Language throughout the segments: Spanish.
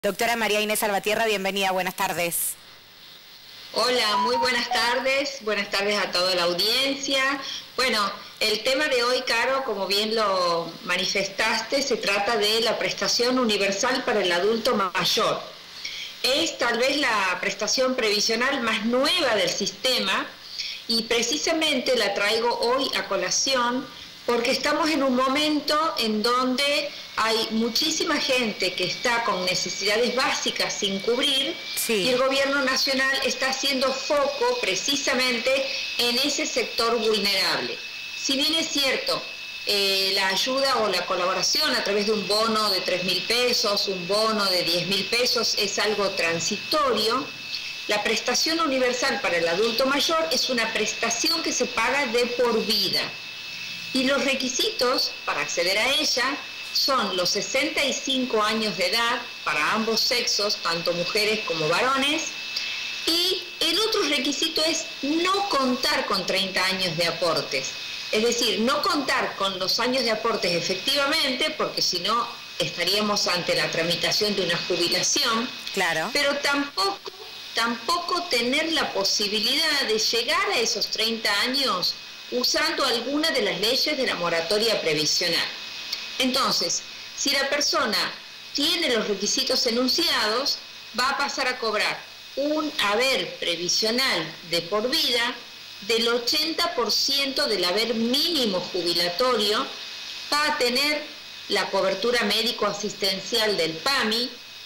Doctora María Inés Salvatierra, bienvenida, buenas tardes. Hola, muy buenas tardes a toda la audiencia. Bueno, el tema de hoy, Caro, como bien lo manifestaste, se trata de la prestación universal para el adulto mayor. Es tal vez la prestación previsional más nueva del sistema y precisamente la traigo hoy a colación porque estamos en un momento en donde hay muchísima gente que está con necesidades básicas sin cubrir, y el gobierno nacional está haciendo foco precisamente en ese sector vulnerable. Si bien es cierto, la ayuda o la colaboración a través de un bono de 3.000 pesos, un bono de 10.000 pesos es algo transitorio, la prestación universal para el adulto mayor es una prestación que se paga de por vida. Y los requisitos para acceder a ella son los 65 años de edad para ambos sexos, tanto mujeres como varones, y el otro requisito es no contar con 30 años de aportes. Es decir, no contar con los años de aportes efectivamente, porque si no estaríamos ante la tramitación de una jubilación, pero tampoco tener la posibilidad de llegar a esos 30 años usando alguna de las leyes de la moratoria previsional. Entonces, si la persona tiene los requisitos enunciados, va a pasar a cobrar un haber previsional de por vida del 80% del haber mínimo jubilatorio, va a tener la cobertura médico-asistencial del PAMI,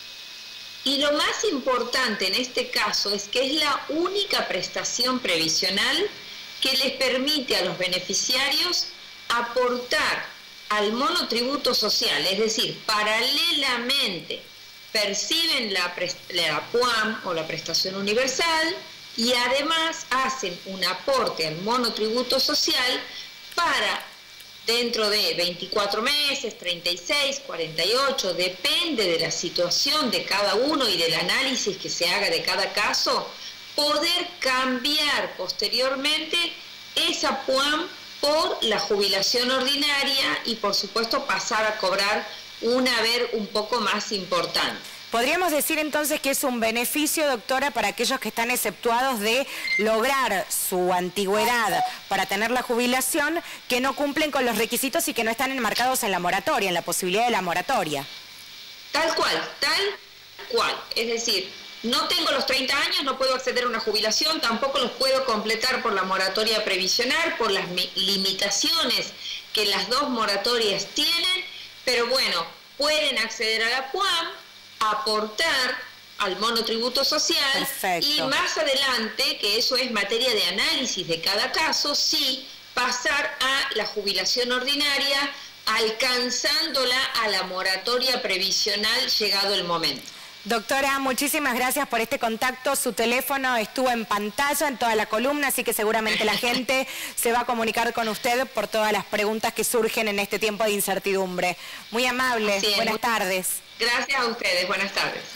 y lo más importante en este caso es que es la única prestación previsional que les permite a los beneficiarios aportar al monotributo social, es decir, paralelamente perciben la PUAM o la prestación universal y además hacen un aporte al monotributo social para dentro de 24 meses, 36, 48, depende de la situación de cada uno y del análisis que se haga de cada caso, poder cambiar posteriormente esa PUAM por la jubilación ordinaria y por supuesto pasar a cobrar un haber un poco más importante. ¿Podríamos decir entonces que es un beneficio, doctora, para aquellos que están exceptuados de lograr su antigüedad para tener la jubilación, que no cumplen con los requisitos y que no están enmarcados en la moratoria, en la posibilidad de la moratoria? Tal cual. Es decir, no tengo los 30 años, no puedo acceder a una jubilación, tampoco los puedo completar por la moratoria previsional, por las limitaciones que las dos moratorias tienen, pero bueno, pueden acceder a la PUAM, aportar al monotributo social. Perfecto. Y más adelante, que eso es materia de análisis de cada caso, sí pasar a la jubilación ordinaria, alcanzándola a la moratoria previsional llegado el momento. Doctora, muchísimas gracias por este contacto. Su teléfono estuvo en pantalla en toda la columna, así que seguramente la gente se va a comunicar con usted por todas las preguntas que surgen en este tiempo de incertidumbre. Muy amable, buenas tardes. Gracias a ustedes, buenas tardes.